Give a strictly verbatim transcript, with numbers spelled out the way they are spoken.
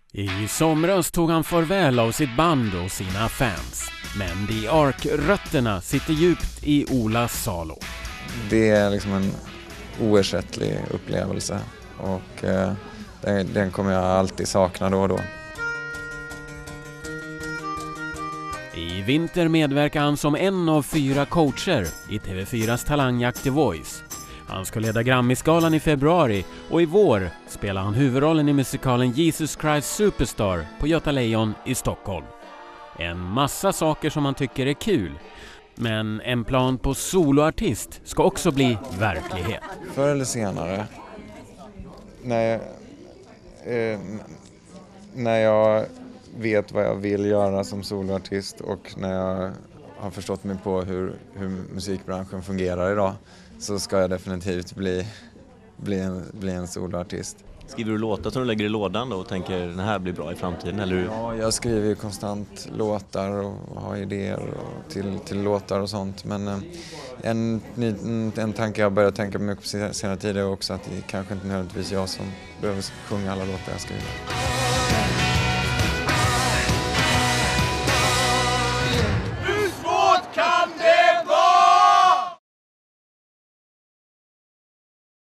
I somras tog han farväl av sitt band och sina fans. Men The Ark-rötterna sitter djupt i Ola Salo. Det är liksom en oersättlig upplevelse och eh, den, den kommer jag alltid sakna då och då. I vinter medverkar han som en av fyra coacher i T V fyras talangjakt The Voice. Han ska leda Grammisgalan i februari och i vår spelar han huvudrollen i musikalen Jesus Christ Superstar på Göta Lejon i Stockholm. En massa saker som han tycker är kul. Men en plan på soloartist ska också bli verklighet. Förr eller senare, när jag, eh, när jag vet vad jag vill göra som soloartist och när jag har förstått mig på hur, hur musikbranschen fungerar idag, så ska jag definitivt bli, bli, en, bli en soloartist. Skriver du låtar som du lägger i lådan då och tänker den här blir bra i framtiden? Eller? Ja, jag skriver ju konstant låtar och har idéer och till, till låtar och sånt. Men eh, en, en tanke jag börjar tänka mycket på senare tid är också att det kanske inte nödvändigtvis jag som behöver sjunga alla låtar jag skriver.